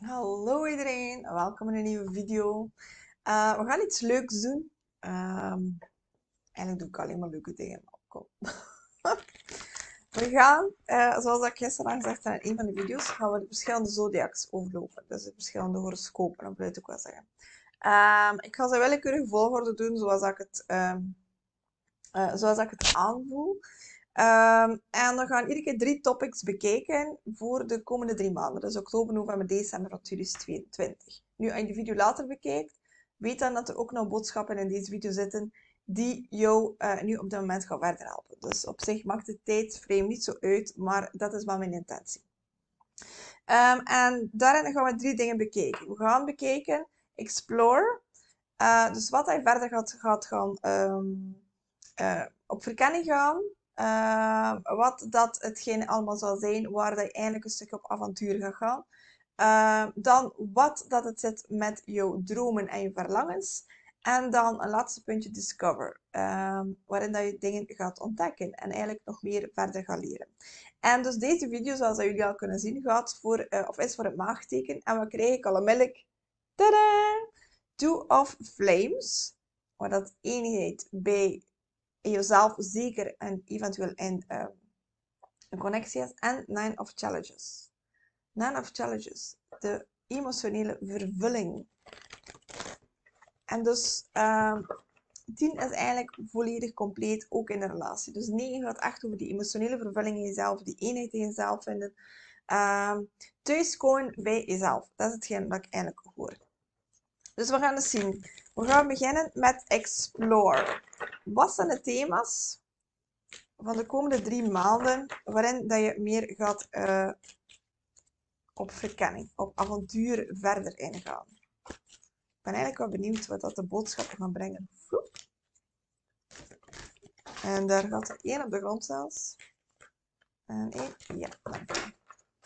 Hallo iedereen, welkom in een nieuwe video. We gaan iets leuks doen. Eigenlijk doe ik alleen maar leuke dingen. Kom. We gaan, zoals ik gisteren al gezegd heb in een van de video's, gaan we de verschillende zodiacs overlopen. Dus de verschillende horoscopen, of wil ik wel zeggen. Ik ga ze willekeurige volgorde doen zoals ik het aanvoel. En we gaan iedere keer 3 topics bekijken voor de komende 3 maanden. Dus oktober, november, december van 2022. Nu, als je de video later bekijkt, weet dan dat er ook nog boodschappen in deze video zitten die jou nu op dit moment gaan verder helpen. Dus op zich maakt de tijdsframe niet zo uit, maar dat is wel mijn intentie. En daarin gaan we 3 dingen bekijken. We gaan bekijken Explore. Dus wat hij verder gaat gaan op verkenning gaan. Wat dat hetgeen allemaal zal zijn, waar dat je eigenlijk een stukje op avontuur gaat gaan. Dan wat dat het zit met jouw dromen en je verlangens. En dan een laatste puntje discover, waarin dat je dingen gaat ontdekken en eigenlijk nog meer verder gaat leren. En dus deze video, zoals dat jullie al kunnen zien, is voor het maagteken. En wat krijg ik al onmiddellijk? Tadaa! Two of Flames, waar dat eenheid bij jezelf zeker en eventueel in een connectie is. En Nine of Challenges. Nine of Challenges, de emotionele vervulling. En dus 10 is eigenlijk volledig compleet, ook in de relatie. Dus 9 gaat echt over die emotionele vervulling in jezelf, die eenheid in jezelf vinden. Thuiskomen bij jezelf. Dat is hetgeen wat ik eigenlijk hoor. Dus we gaan eens zien. We gaan beginnen met Explore. Wat zijn de thema's van de komende 3 maanden waarin dat je meer gaat op verkenning, op avontuur verder ingaan? Ik ben eigenlijk wel benieuwd wat dat de boodschappen gaan brengen. En daar gaat er 1 op de grond zelfs. En 1, ja, dank je.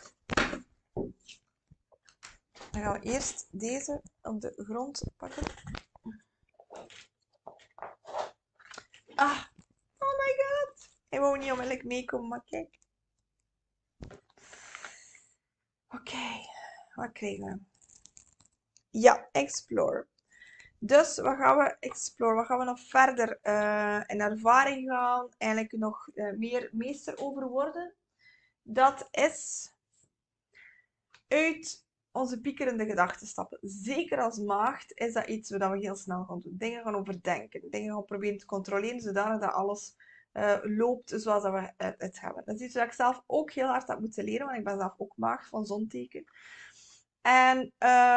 Dan gaan we eerst deze op de grond pakken. Ah, oh my god. Hij wou niet onmiddellijk meekomen, maar kijk. Oké, wat krijgen we? Ja, explore. Dus wat gaan we explore? Wat gaan we nog verder in ervaring gaan? Eigenlijk nog meer meester over worden? Dat is uit onze piekerende gedachten stappen. Zeker als maagd is dat iets wat we heel snel gaan doen. Dingen gaan overdenken. Dingen gaan proberen te controleren, zodanig dat alles loopt zoals dat we het hebben. Dat is iets wat ik zelf ook heel hard heb moeten leren, want ik ben zelf ook maagd van zonteken. En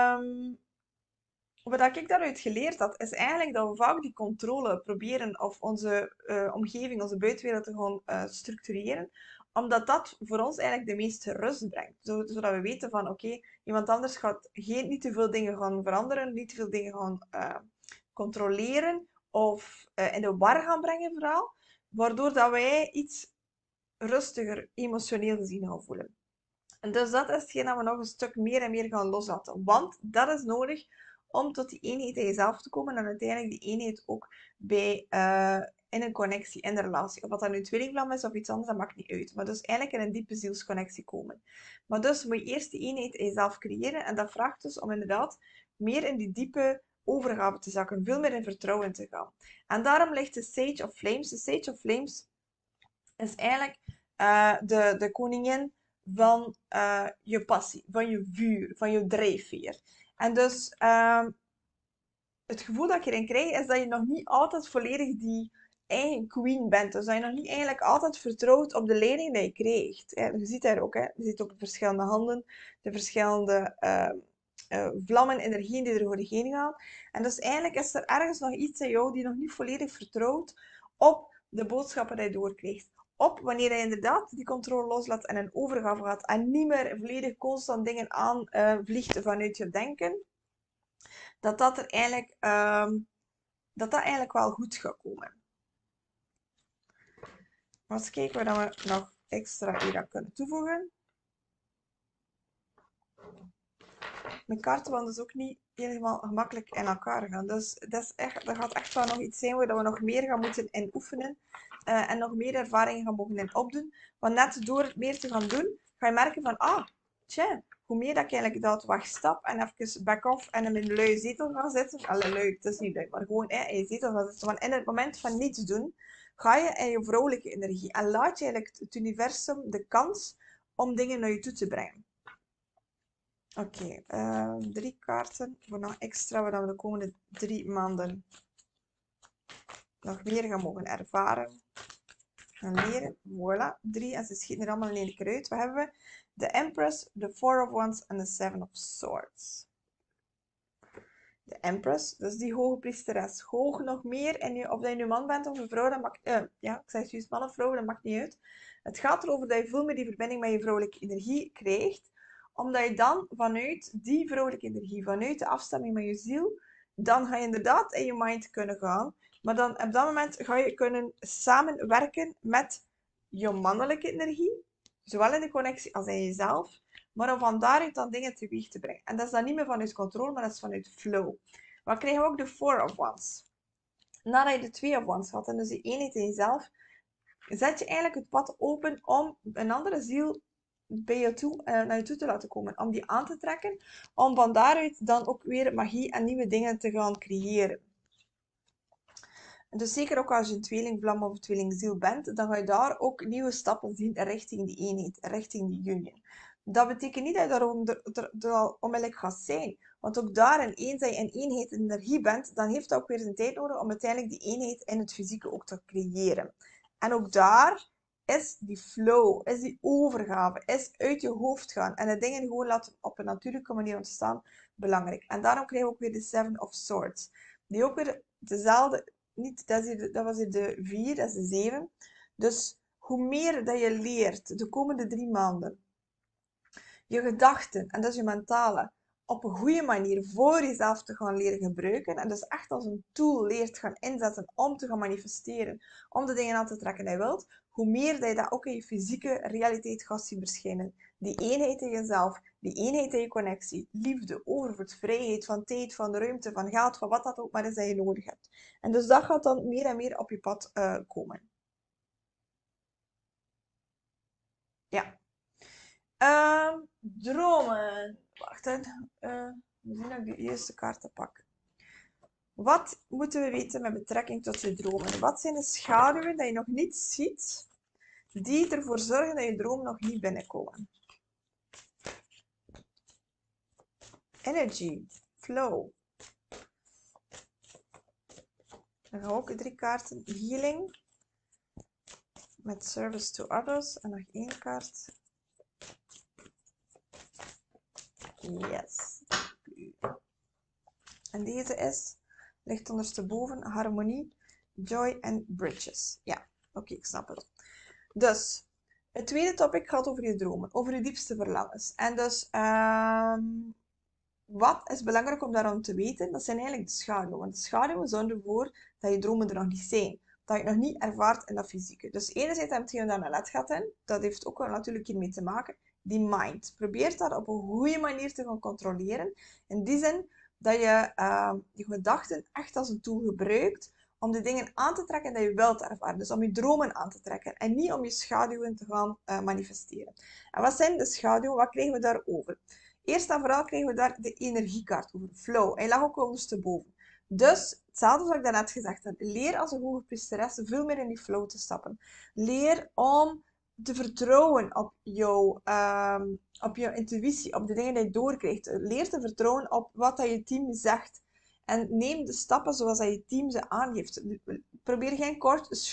wat ik daaruit geleerd had, is eigenlijk dat we vaak die controle proberen of onze omgeving, onze buitenwereld te gaan structureren, omdat dat voor ons eigenlijk de meeste rust brengt. Zodat we weten van, oké, iemand anders gaat niet te veel dingen gaan veranderen, niet te veel dingen gaan controleren of in de war gaan brengen vooral, waardoor dat wij iets rustiger emotioneel gezien gaan voelen. En dus dat is hetgeen dat we nog een stuk meer en meer gaan loslaten. Want dat is nodig om tot die eenheid in jezelf te komen en uiteindelijk die eenheid ook bij, in een connectie, in de relatie. Of wat dat nu tweelingvlam is of iets anders, dat maakt niet uit. Maar dus eigenlijk in een diepe zielsconnectie komen. Maar dus moet je eerst die eenheid in jezelf creëren en dat vraagt dus om inderdaad meer in die diepe overgave te zakken, veel meer in vertrouwen te gaan. En daarom ligt de Sage of Flames. De Sage of Flames is eigenlijk de koningin van je passie, van je vuur, van je drijfveer. En dus het gevoel dat je erin krijgt is dat je nog niet altijd volledig die eigen queen bent. Dus dat je nog niet eigenlijk altijd vertrouwt op de leiding die je krijgt. Je ziet daar ook, hè. Je ziet ook de verschillende handen, de verschillende vlammen, energieën die er door heen gaan. En dus eigenlijk is er ergens nog iets in jou die nog niet volledig vertrouwt op de boodschappen die je doorkrijgt. Op wanneer je inderdaad die controle loslaat en een overgave gaat en niet meer volledig constant dingen aanvliegt vanuit je denken, dat er eigenlijk, dat eigenlijk wel goed gaat komen. Maar eens kijken waar we nog extra hier aan kunnen toevoegen. Mijn kaarten van dus ook niet helemaal gemakkelijk in elkaar gaan. Dus dat gaat echt wel nog iets zijn waar we nog meer gaan moeten in oefenen. En nog meer ervaringen gaan mogen in opdoen. Want net door het meer te gaan doen, ga je merken van, tja, hoe meer dat ik eigenlijk dat wegstap en even back-off en in een luie zetel ga zitten. Allee, lui, het is niet lui, maar gewoon in je zetel ga zitten. Want in het moment van niets doen, ga je in je vrouwelijke energie. En laat je eigenlijk het universum de kans om dingen naar je toe te brengen. Oké, 3 kaarten voor nog extra, waar we de komende 3 maanden nog meer gaan mogen ervaren. Gaan leren. Voilà, 3 en ze schieten er allemaal in één keer uit. Wat hebben we? De Empress, de Four of Wands en de Seven of Swords. De Empress, dat is die hoge priesteres. Hoog nog meer, en of dat je nu man bent of een vrouw, dat maakt... ja, ik zeg juist man of vrouw, dat maakt niet uit. Het gaat erover dat je veel meer die verbinding met je vrouwelijke energie krijgt, omdat je dan vanuit die vrouwelijke energie, vanuit de afstemming met je ziel, dan ga je inderdaad in je mind kunnen gaan. Maar dan op dat moment ga je kunnen samenwerken met je mannelijke energie, zowel in de connectie als in jezelf, maar om van daaruit dan dingen teweeg te brengen. En dat is dan niet meer vanuit controle, maar dat is vanuit flow. Maar krijgen we ook de Four of Wands. Nadat je de Two of Wands had en dus die eenheid in jezelf, zet je eigenlijk het pad open om een andere ziel bij je toe, naar je toe te laten komen. Om die aan te trekken, om van daaruit dan ook weer magie en nieuwe dingen te gaan creëren. Dus zeker ook als je een tweelingvlam of een tweelingziel bent, dan ga je daar ook nieuwe stappen zien richting die eenheid, richting die union. Dat betekent niet dat je daar onmiddellijk gaat zijn. Want ook daar, eens dat je in eenheid energie bent, dan heeft dat ook weer zijn tijd nodig om uiteindelijk die eenheid in het fysieke ook te creëren. En ook daar is die flow, is die overgave, is uit je hoofd gaan en de dingen gewoon laten op een natuurlijke manier ontstaan, belangrijk. En daarom krijg je ook weer de Seven of Swords. Die ook weer dezelfde, niet, dat was hier de 4, dat is de 7. Dus hoe meer dat je leert de komende 3 maanden, je gedachten, en dat is je mentale, op een goede manier voor jezelf te gaan leren gebruiken. En dus echt als een tool leert gaan inzetten om te gaan manifesteren, om de dingen aan te trekken die je wilt, hoe meer dat je dat ook in je fysieke realiteit gaat zien verschijnen. Die eenheid in jezelf, die eenheid in je connectie, liefde, overvloed, vrijheid van tijd, van ruimte, van geld, van wat dat ook maar is dat je nodig hebt. En dus dat gaat dan meer en meer op je pad komen. Ja. Dromen. Wacht, hè. We zien ook de eerste kaarten pakken. Wat moeten we weten met betrekking tot je dromen? Wat zijn de schaduwen die je nog niet ziet, die ervoor zorgen dat je dromen nog niet binnenkomen? Energy, flow. Dan gaan we ook 3 kaarten. Healing, met service to others. En nog 1 kaart. Yes. En deze ligt ondersteboven, harmonie, joy en bridges. Ja, oké, ik snap het. Dus, het tweede topic gaat over je dromen, over je diepste verlangens. En dus, wat is belangrijk om daarom te weten? Dat zijn eigenlijk de schaduwen. Want de schaduwen zorgen ervoor dat je dromen er nog niet zijn. Dat je het nog niet ervaart in dat fysieke. Dus enerzijds heb je daar net gaat in. Dat heeft ook wel natuurlijk hiermee te maken. Die mind. Probeer dat op een goede manier te gaan controleren. In die zin dat je je gedachten echt als een tool gebruikt om de dingen aan te trekken die je wilt ervaren. Dus om je dromen aan te trekken en niet om je schaduwen te gaan manifesteren. En wat zijn de schaduwen? Wat krijgen we daarover? Eerst en vooral krijgen we daar de energiekaart over, flow. Hij lag ook ondersteboven. Dus, hetzelfde wat ik daarnet gezegd heb. Leer als een hoge priesteres veel meer in die flow te stappen. Leer om te vertrouwen op jouw intuïtie, op de dingen die je doorkrijgt. Leer te vertrouwen op wat dat je team zegt. En neem de stappen zoals dat je team ze aangeeft. Probeer geen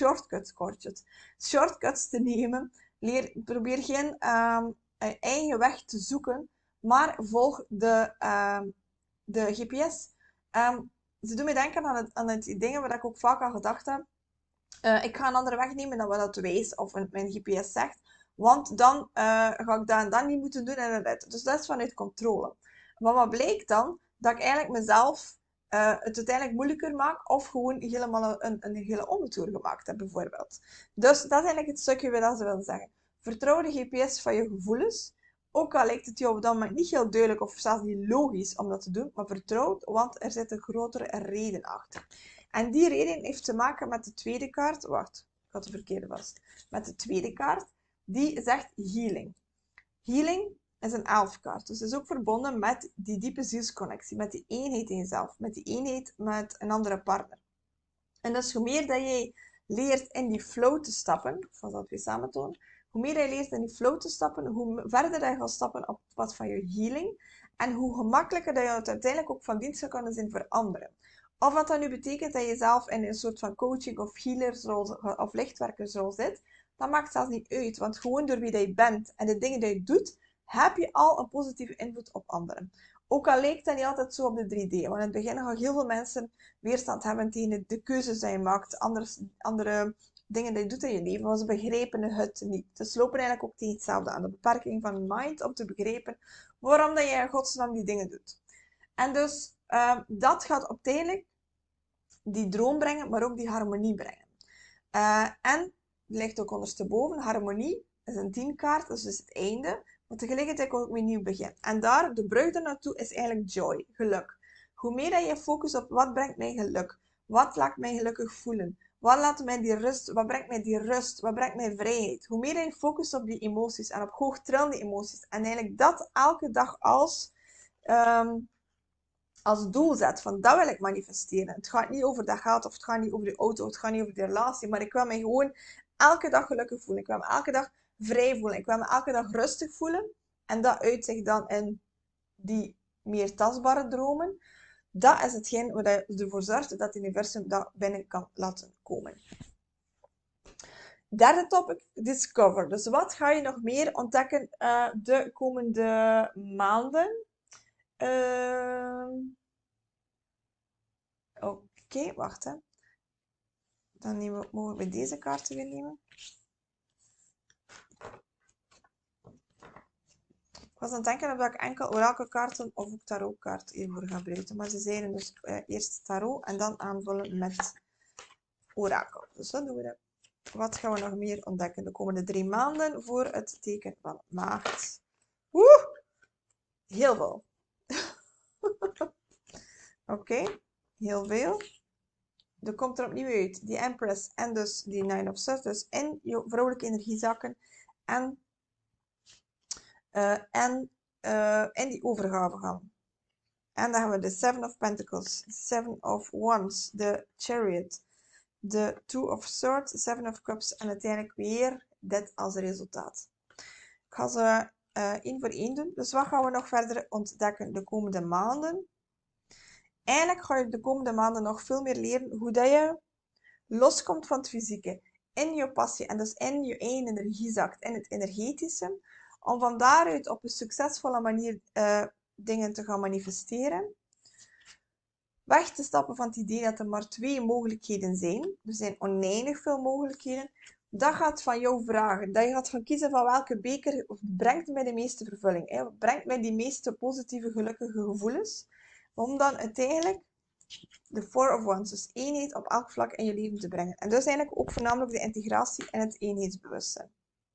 shortcuts te nemen. Probeer geen eigen weg te zoeken, maar volg de GPS. Ze doen me denken aan het dingen waar ik ook vaak aan gedacht heb. Ik ga een andere weg nemen dan wat dat wijs of mijn GPS zegt. Want dan ga ik dat en dat niet moeten doen en dat. Dus dat is vanuit controle. Maar wat blijkt dan? Dat ik eigenlijk mezelf het uiteindelijk moeilijker maak of gewoon helemaal een hele omtoer gemaakt heb, bijvoorbeeld. Dus dat is eigenlijk het stukje wat ze willen zeggen. Vertrouw de GPS van je gevoelens. Ook al lijkt het jou op dat moment niet heel duidelijk of zelfs niet logisch om dat te doen, maar vertrouw het, want er zit een grotere reden achter. En die reden heeft te maken met de tweede kaart. Wacht, ik had de verkeerde vast. Met de tweede kaart, die zegt healing. Healing is een 11 kaart. Dus het is ook verbonden met die diepe zielsconnectie, met die eenheid in jezelf, met die eenheid met een andere partner. En dus hoe meer dat jij leert in die flow te stappen, ik zal dat weer samen tonen, hoe meer je leert in die flow te stappen, hoe verder je gaat stappen op het pad van je healing. En hoe gemakkelijker dat je het uiteindelijk ook van dienst kan zijn voor anderen. Of wat dat nu betekent dat je zelf in een soort van coaching of healersrol of lichtwerkersrol zit, dat maakt zelfs niet uit. Want gewoon door wie dat je bent en de dingen die je doet, heb je al een positieve invloed op anderen. Ook al lijkt dat niet altijd zo op de 3D. Want in het begin gaan heel veel mensen weerstand hebben tegen de keuzes die je maakt, andere dingen die je doet in je leven, want ze begrijpen het niet. Dus ze lopen eigenlijk ook tegen hetzelfde aan. De beperking van de mind om te begrijpen waarom dat je in godsnaam die dingen doet. En dus dat gaat uiteindelijk die droom brengen, maar ook die harmonie brengen. En die ligt ook ondersteboven. Harmonie is een 10 kaart, dus is het einde. Maar tegelijkertijd ook weer een nieuw begin. En daar, de brug ernaartoe is eigenlijk joy, geluk. Hoe meer dat je focust op wat brengt mij geluk, wat laat mij gelukkig voelen, wat laat mij die rust, wat brengt mij die rust, wat brengt mij vrijheid. Hoe meer je focust op die emoties en op hoogtrillende emoties en eigenlijk dat elke dag als doel zet, van dat wil ik manifesteren. Het gaat niet over dat geld, of het gaat niet over de auto, het gaat niet over de relatie, maar ik wil me gewoon elke dag gelukkig voelen. Ik wil me elke dag vrij voelen. Ik wil me elke dag rustig voelen. En dat uitzicht dan in die meer tastbare dromen. Dat is hetgeen wat ervoor zorgt dat het universum dat binnen kan laten komen. Derde topic, discover. Dus wat ga je nog meer ontdekken de komende maanden? Oké, wacht hè. Dan mogen we deze kaarten weer nemen. Ik was aan het denken of ik enkel orakelkaarten of ook tarotkaarten hiervoor ga gebruiken. Maar ze zeiden dus eerst tarot en dan aanvullen met orakel. Dus dat doen we. Wat gaan we nog meer ontdekken de komende 3 maanden voor het teken van maagd? Heel veel. Oké, heel veel. Er komt er opnieuw uit die Empress en dus die Nine of Swords. Dus in je vrouwelijke energiezakken en in die overgave gaan. En dan hebben we de Seven of Pentacles, Seven of Wands, de Chariot, de Two of Swords, Seven of Cups en uiteindelijk weer dit als resultaat. Ik ga ze 1 voor 1 doen. Dus wat gaan we nog verder ontdekken de komende maanden? Eigenlijk ga je de komende maanden nog veel meer leren hoe dat je loskomt van het fysieke, in je passie en dus in je eigen energie zakt, in het energetische, om van daaruit op een succesvolle manier dingen te gaan manifesteren. Weg te stappen van het idee dat er maar 2 mogelijkheden zijn. Er zijn oneindig veel mogelijkheden. Dat gaat van jou vragen. Dat je gaat gaan kiezen van welke beker brengt mij de meeste vervulling. Brengt mij die meeste positieve, gelukkige gevoelens. Om dan uiteindelijk de Four of Wands, dus eenheid op elk vlak in je leven te brengen. En dus eigenlijk ook voornamelijk de integratie en het eenheidsbewustzijn.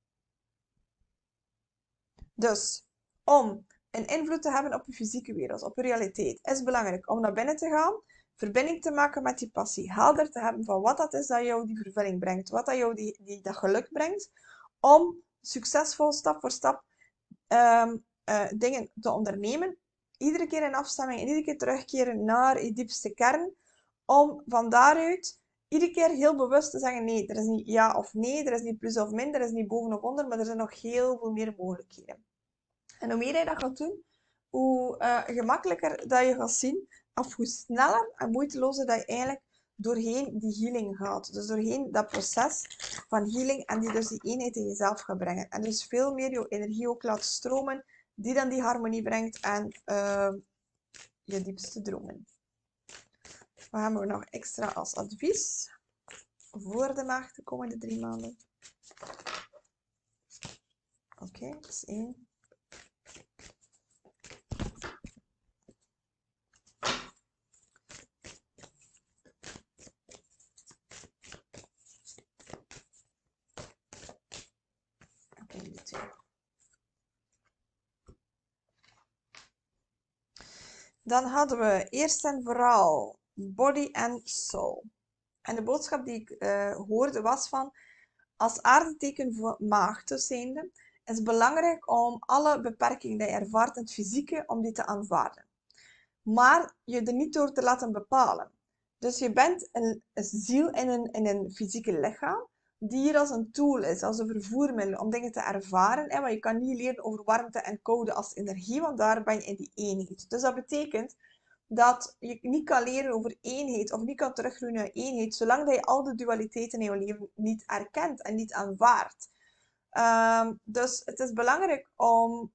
Dus, om een invloed te hebben op je fysieke wereld, op je realiteit, is het belangrijk om naar binnen te gaan, verbinding te maken met die passie, helder te hebben van wat dat is dat jou die vervulling brengt, wat dat jou dat geluk brengt, om succesvol stap voor stap dingen te ondernemen, iedere keer in afstemming en iedere keer terugkeren naar je diepste kern, om van daaruit iedere keer heel bewust te zeggen, nee, er is niet ja of nee, er is niet plus of min, er is niet boven of onder, maar er zijn nog heel veel meer mogelijkheden. En hoe meer je dat gaat doen, hoe gemakkelijker dat je gaat zien, of hoe sneller en moeitelozer dat je eigenlijk doorheen die healing gaat. Dus doorheen dat proces van healing en die dus die eenheid in jezelf gaat brengen. En dus veel meer je energie ook laat stromen, die dan die harmonie brengt en je diepste dromen. Wat hebben we nog extra als advies voor de maagd de komende 3 maanden? Oké, dat is 1. Dan hadden we eerst en vooral body and soul. En de boodschap die ik hoorde was van, als aardeteken voor maagd zijnde, is belangrijk om alle beperkingen die je ervaart in het fysieke, om die te aanvaarden. Maar je er niet door te laten bepalen. Dus je bent een ziel in een fysieke lichaam, die hier als een tool is, als een vervoermiddel om dingen te ervaren. Want je kan niet leren over warmte en koude als energie, want daar ben je in die eenheid. Dus dat betekent dat je niet kan leren over eenheid of niet kan teruggroeien naar eenheid, zolang dat je al de dualiteiten in je leven niet erkent en niet aanvaardt. Dus het is belangrijk om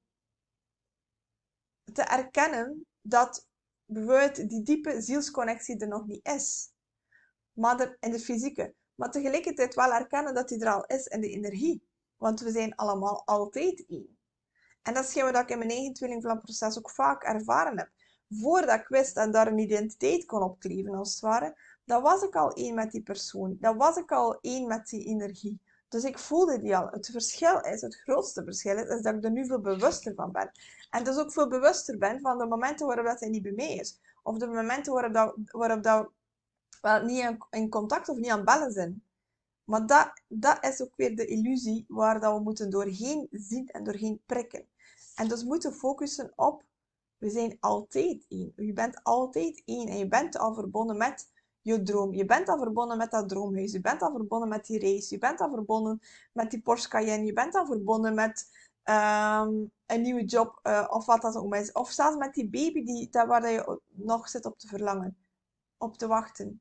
te erkennen dat bijvoorbeeld die diepe zielsconnectie er nog niet is. Maar in de fysieke. Maar tegelijkertijd wel erkennen dat die er al is in de energie. Want we zijn allemaal altijd één. En dat is wat ik in mijn eigen tweelingvlamproces ook vaak ervaren heb. Voordat ik wist en daar een identiteit kon opkleven, als het ware, dan was ik al één met die persoon. Dan was ik al één met die energie. Dus ik voelde die al. Het verschil is, het grootste verschil is dat ik er nu veel bewuster van ben. En dus ook veel bewuster ben van de momenten waarop dat hij niet bij mij is. Of de momenten waarop dat wel niet in contact of niet aan het bellen zijn. Maar dat is ook weer de illusie waar dat we moeten doorheen zien en doorheen prikken. En dus moeten focussen op, we zijn altijd één. Je bent altijd één en je bent al verbonden met je droom. Je bent al verbonden met dat droomhuis. Je bent al verbonden met die race. Je bent al verbonden met die Porsche Cayenne. Je bent al verbonden met een nieuwe job of wat dat ook is. Of zelfs met die baby waar je nog zit op te verlangen. Op te wachten.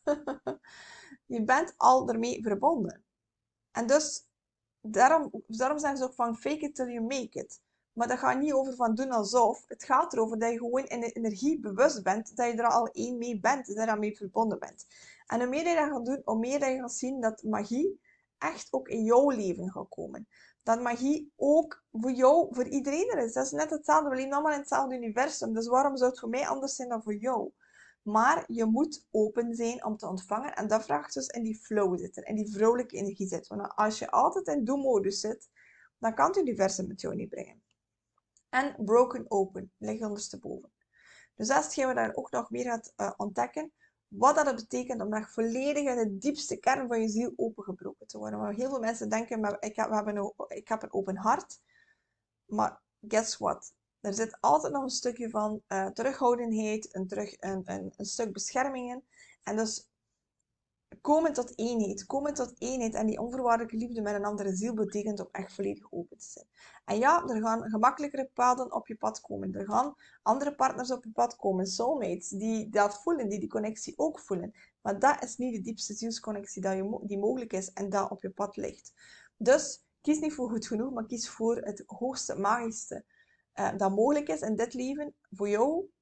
Je bent al ermee verbonden. En dus, daarom zeggen ze ook van fake it till you make it. Maar dat gaat niet over van doen alsof. Het gaat erover dat je gewoon in de energie bewust bent. Dat je er al één mee bent. Dat je daarmee verbonden bent. En hoe meer je dat gaat doen, hoe meer je gaat zien dat magie echt ook in jouw leven gaat komen. Dat magie ook voor jou, voor iedereen er is. Dat is net hetzelfde. We leven allemaal in hetzelfde universum. Dus waarom zou het voor mij anders zijn dan voor jou? Maar je moet open zijn om te ontvangen. En dat vraagt dus in die flow zitten. In die vrolijke energie zitten. Want als je altijd in do-modus zit, dan kan het universum met jou niet brengen. En broken open, ligt ondersteboven. Dus dat is hetgeen wat je ook nog meer gaat ontdekken. Wat dat betekent om echt volledig in de diepste kern van je ziel opengebroken te worden. Want heel veel mensen denken, maar ik heb een open hart. Maar guess what? Er zit altijd nog een stukje van terughoudendheid, een stuk beschermingen. En dus komen tot eenheid. Komen tot eenheid en die onvoorwaardelijke liefde met een andere ziel betekent om echt volledig open te zijn. En ja, er gaan gemakkelijkere paden op je pad komen. Er gaan andere partners op je pad komen. Soulmates die dat voelen, die connectie ook voelen. Maar dat is niet de diepste zielsconnectie die mogelijk is en dat op je pad ligt. Dus kies niet voor goed genoeg, maar kies voor het hoogste, magischste dat mogelijk is in dit leven voor jou.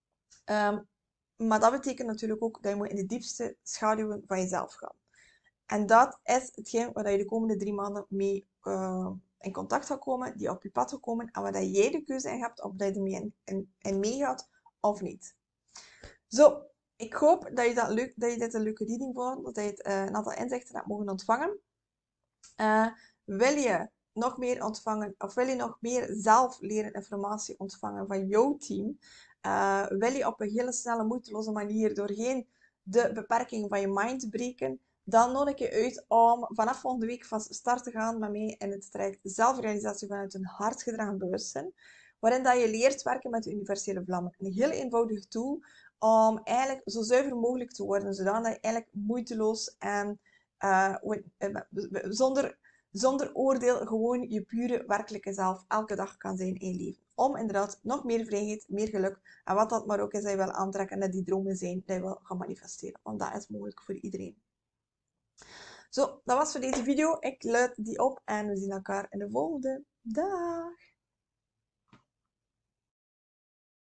Maar dat betekent natuurlijk ook dat je moet in de diepste schaduwen van jezelf gaan. En dat is hetgeen waar je de komende 3 maanden mee in contact gaat komen, die op je pad gaat komen en waar jij de keuze in hebt of dat je ermee in meegaat of niet. Zo, ik hoop dat je dit een leuke reading vond, dat je een aantal inzichten hebt mogen ontvangen. Wil je nog meer ontvangen of wil je nog meer zelf leren informatie ontvangen van jouw team? Wil je op een hele snelle, moeiteloze manier doorheen de beperking van je mind te breken? Dan nodig ik je uit om vanaf volgende week van start te gaan met mij in het traject Zelfrealisatie vanuit een hartgedragen bewustzijn. Waarin dat je leert werken met de universele vlammen. Een heel eenvoudige tool om eigenlijk zo zuiver mogelijk te worden. Zodat je eigenlijk moeiteloos en zonder oordeel gewoon je pure werkelijke zelf elke dag kan zijn in je leven. Om inderdaad nog meer vrijheid, meer geluk en wat dat maar ook is dat je wil aantrekken en dat die dromen zijn dat je wil gaan manifesteren. Want dat is mogelijk voor iedereen. Zo, dat was voor deze video. Ik luid die op en we zien elkaar in de volgende. Dag!